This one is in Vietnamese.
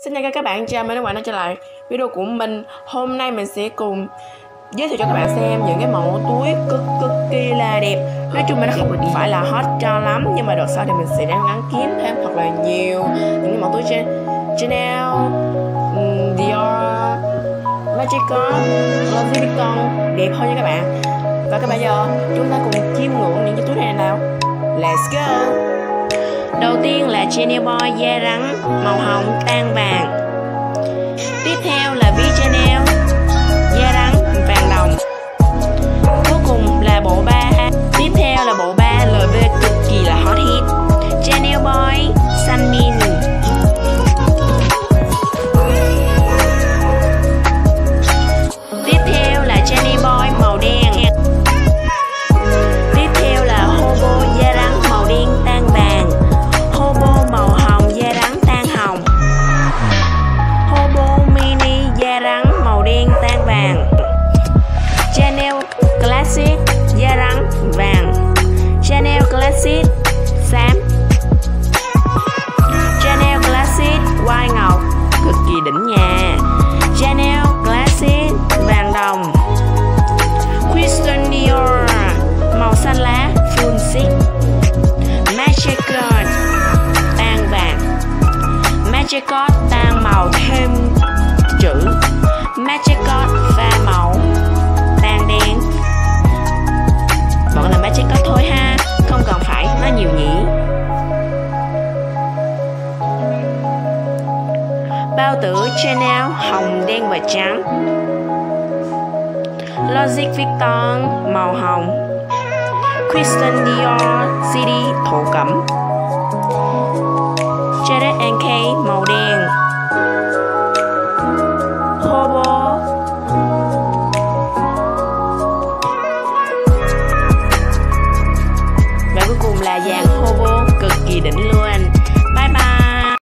Xin chào các bạn, chào mừng các bạn đã trở lại video của mình. Hôm nay mình sẽ cùng giới thiệu cho các bạn xem những cái mẫu túi cực kỳ là đẹp. Nói chung là nó không phải là hot cho lắm, nhưng mà đợt sau thì mình sẽ đang gắng kiếm thêm thật là nhiều những cái mẫu túi Chanel, Dior, Magical, Louis Vuitton đẹp hơn nha các bạn. Và các bạn giờ chúng ta cùng chiêm ngưỡng những chiếc túi này nào. Let's go. Đầu tiên là Chanel Boy da rắn màu hồng tan vàng. Tiếp theo là ví Chanel da rắn vàng đồng. Cuối cùng là bộ ba. Tiếp theo là bộ ba LV cực kỳ là hot hit, Chanel Boy xanh min. Tiếp theo là Chanel Boy màu đen. Tiếp theo là Hobo da rắn màu đen tan vàng. Hobo màu hồng da rắn tan hồng. Hobo mini da rắn màu đen tan vàng. Chanel Classic da rắn vàng. Chanel Classic xám. Chanel Classic quai ngọc cực kỳ đỉnh nha. Chanel Classic vàng đồng. Christian Dior màu xanh lá full sick. Magical tan vàng. Magical tan màu thêm chữ Magical pha màu tan đen. Vẫn là Magical thôi ha, không cần phải nói nhiều nhỉ. Bao tử Chanel hồng đen và trắng. Louis Vuitton màu hồng. Christian Dior CD thổ cẩm. Jared&K màu đen. Hobo. Và cuối cùng là dàn Hobo cực kỳ đỉnh luôn.